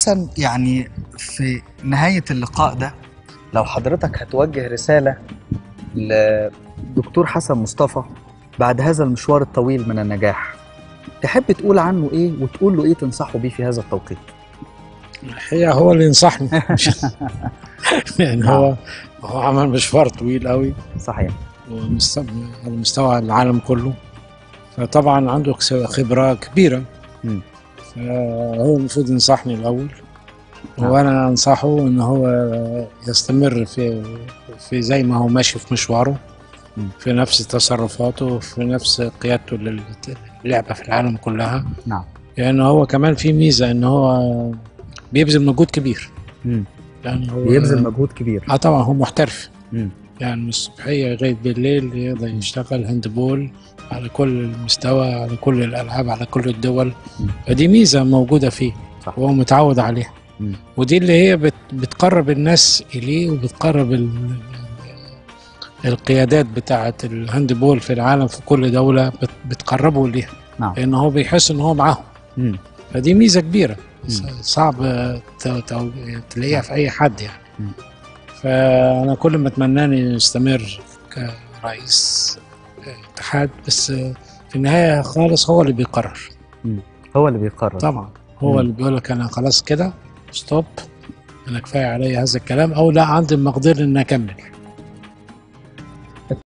حسن، يعني في نهاية اللقاء ده لو حضرتك هتوجه رسالة لدكتور حسن مصطفى بعد هذا المشوار الطويل من النجاح، تحب تقول عنه ايه وتقول له ايه تنصحه بيه في هذا التوقيت؟ الحقيقة هو اللي ينصحني يعني هو عمل مشوار طويل قوي. صحيح. على مستوى العالم كله، فطبعا عنده خبرة كبيرة. فهو المفروض ينصحني الأول، وأنا أنصحه إن هو يستمر في زي ما هو ماشي في مشواره، في نفس تصرفاته، في نفس قيادته للعبة في العالم كلها. نعم. لأن هو كمان في ميزة إن هو بيبذل مجهود كبير. يعني هو بيبذل مجهود كبير. طبعا هو محترف. يعني من الصبحية لغاية بالليل يقدر يشتغل هاندبول على كل المستوى، على كل الألعاب، على كل الدول. فدي ميزة موجودة فيه. صح. وهو متعود عليها. ودي اللي هي بتقرب الناس إليه، وبتقرب القيادات بتاعة الهاندبول في العالم في كل دولة بتقربه ليها. نعم. لأن هو بيحس إن هو معاهم. فدي ميزة كبيرة. صعب تلاقيها في أي حد يعني. فأنا كل ما أتمنى أن يستمر كرئيس اتحاد، بس في النهاية خالص هو اللي بيقرر. هو اللي بيقرر طبعا. هو اللي بيقول لك أنا خلاص كده ستوب، أنا كفاية علي هذا الكلام، أو لا عندي المقدرة أن أكمل.